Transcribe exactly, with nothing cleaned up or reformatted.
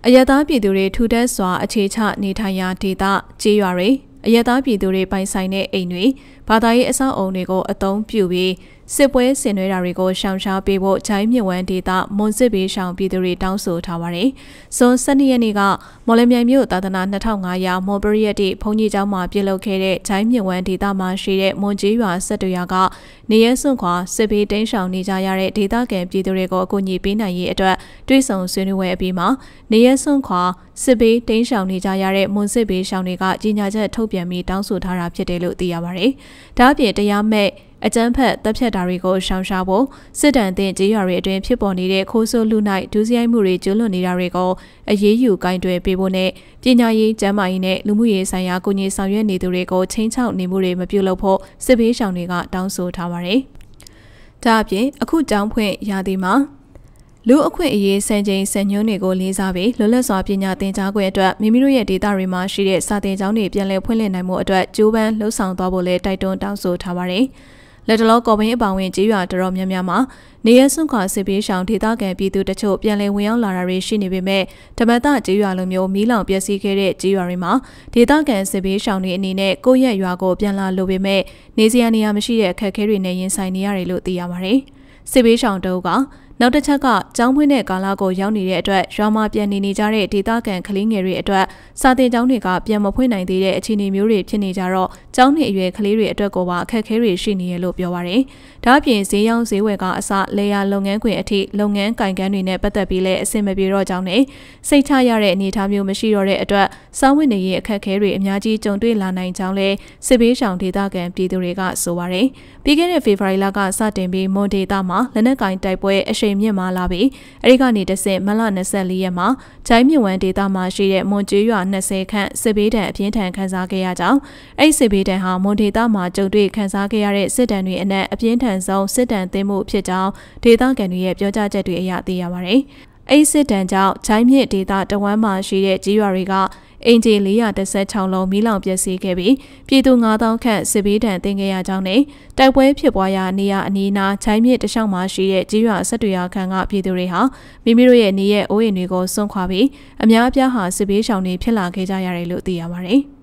အယတာပြည်သူတွေထူထပ်စွာအခြေချနေထိုင်ရာဒေသကျေးရွာတွေအယတာပြည်သူတွေပိုင်ဆိုင်တဲ့အိမ်တွေဘာသာရေးအဆောက်အုံတွေကိုအသုံးပြုပြီးစစ်ပွဲဆင်နွှဲတာတွေကိုရှောင်ရှားပေးဖို့ဂျိုင်းမြစ်ဝမ်းဒေသမွန်စစ်ပေးရှောင်ပြည်သူတွေတောင်းဆိုထားပါတယ်။ဇွန်၁၂ရက်နေ့ကမော်လမြိုင်မြို့သာသနာနှစ်ထောင်ငါးရာမော်ပရိယတ်တိဘုံကြီးကျောင်းမှာပြုလုပ်ခဲ့တဲ့ဂျိုင်းမြစ်ဝမ်းဒေသမှာရှိတဲ့မွန်ကြီးရွာဆက်တူရွာကနေရဲစွန့်ခွာစစ်ပေးတင်းရှောင်နေကြရတဲ့ဒေသခံပြည်သူတွေကိုအကူအညီပေးနိုင်ရေးအတွက်တွဲဆောင်ဆွေးနွေးပွဲအပြီးမှာနေရဲစွန့်ခွာစစ်ပေးတင်းရှောင်နေကြရတဲ့မွန်စစ်ပေးရှောင်တွေကကြီးညာချက်ထုတ်ပြန်ပြီးတောင်းဆိုထားတာဖြစ်တယ်လို့သိရပါတယ်။ဒါ့အပြင်တရားမဲ့အကြမ်းဖက်တပ်ဖြတ်တာတွေကိုရှောင်ရှားဖို့စစ်တမ်းတင်ကြေးရွာတွေအတွင်းဖြစ်ပေါ်နေတဲ့ခိုးဆိုးလူနိုင်ဒုစရိုက်မှုတွေကျူးလွန်နေတာတွေကိုအရေးယူဂိုင်းတွယ်ပေးဖို့နဲ့ပညာရေးကျန်းမာရေးနဲ့လူမှုရေးဆိုင်ရာကူညီဆောင်ရွက်နေသူတွေကိုချင်းချောက်နေမှုတွေမပြုလုပ်ဖို့စစ်ပေးရှောင်တွေကတောင်းဆိုထားပါတယ်။ဒါအပြင်အခုကျောင်းဖွင့်ရာသီမှာလူအခွင့်အရေးစံချိန်စံညွှန်းတွေကိုလေးစားပြီးလွတ်လပ်စွာပညာသင်ကြားခွင့်အတွက်မိမိတို့ရဲ့ဒေသတွေမှာရှိတဲ့စာသင်ကျောင်းတွေပြန်လည်ဖွင့်လှစ်နိုင်မှုအတွက်ကြိုးပမ်းလှုံ့ဆော်သွားဖို့လည်းတိုက်တွန်းတောင်းဆိုထားပါတယ်။လက်တလောကော်ပင်းအပောင်ဝင်ကြေးရွာတော်တော်များများမှာနေရစွန့်ခွာစစ်ပေးရှောင်ဒေသခံပြည်သူတချို့ပြန်လည်ဝင်ရောက်လာတာတွေရှိနေပေမဲ့ဓမ္မတကြေးရွာလိုမျိုးမီးလောင်ပျက်စီးခဲ့တဲ့ကြေးရွာတွေမှာဒေသခံစစ်ပေးရှောင်တွေအနေနဲ့ကိုယ့်ရဲ့ရွာကိုပြန်လာလိုပေမဲ့နေစရာနေရာမရှိတဲ့အခက်အခဲတွေနဲ့ရင်ဆိုင်နေရတယ်လို့သိရပါတယ်။စစ်ပေးရှောင်တို့ကနောက်တစ်ချက်ကကျောင်းဖွင့်တဲ့ကာလကိုရောက်နေတဲ့အတွက်ရွာမှာပြန်နေနေကြတဲ့ဒေသခံကလေးငယ်တွေအတွက်စာသင်ကျောင်းတွေကပြန်မဖွင့်နိုင်သေးတဲ့အခြေအနေမျိုးတွေဖြစ်နေကြတော့ကျောင်းနေအရွယ်ကလေးတွေအတွက်ကိုပါအခက်အခဲတွေရှိနေရလို့ပြောပါရယ်။ဒါ့အပြင်ဈေးရောင်းဈေးဝယ်ကအစလေယာလုပ်ငန်းခွင်အထိလုပ်ငန်းကင်ကန်းတွေနဲ့ပတ်သက်ပြီးလည်းအဆင်မပြေတော့ကြောင်းနဲ့စိတ်ချရတဲ့အနေအထားမျိုးမရှိတော့တဲ့အတွက်စောင်းဝင်နေရဲ့အခက်အခဲတွေအများကြီးကြုံတွေ့လာနိုင်ကြောင်းလည်းစစ်ပေးရှောင်ဒေသခံပြည်သူတွေကဆိုပါရယ်။ပြီးခဲ့တဲ့ဖေဖော်ဝါရီလကစတင်ပြီးမွန်ဒေသမှာလက်နက်ကင်တိုက်ပွဲအရှိန်မြင့်မာလာပြီးအဲဒီကနေတဆင့်မလ၂၄ရက်မှာဂျိုင်းမြစ်ဝမ်းဒေသမှာရှိတဲ့မွန်ကျေးရွာ၂၀ခန့်စစ်ဘေးဒဏ်အပြင်းထန်ခံစားခဲ့ရကြောင်းအဲဒီစစ်ဘေးဒဏ်ဟာမွန်ဒေသမှာကြုံတွေ့ခံစားခဲ့ရတဲ့စစ်ဒဏ်တွေအနက်အပြင်းထန်ဆုံးစစ်ဒဏ်သိမ်းမှုဖြစ်ကြောင်းဒေသခံတွေရဲ့ပြောကြားချက်တွေအရသိရပါတယ်။အဲဒီစစ်ဒဏ်ကြောင့်ဂျိုင်းမြစ်ဒေသတဝမ်းမှာရှိတဲ့ကျေးရွာတွေကအင်ဂျီ၄၁၆လုံးမီးလောင်ပျက်စီးခဲ့ပြီးပြည်သူ၅သောင်းခန့်စစ်ဘေးဒဏ်သင့်ခဲ့ရကြောင်းနဲ့တိုက်ပွဲဖြစ်ပွားရာနေရာအနီးအနားဂျိုင်းမြစ်တလျှောက်မှာရှိတဲ့ကျေးရွာဆက်တွေရာခန့်ကပြည်သူတွေဟာမိမိတို့ရဲ့နေရဲ့အိုးအိမ်တွေကိုစွန့်ခွာပြီးအများအပြားဟာစစ်ဘေးရှောင်တွေဖြစ်လာခဲ့ကြရတယ်လို့သိရပါတယ်။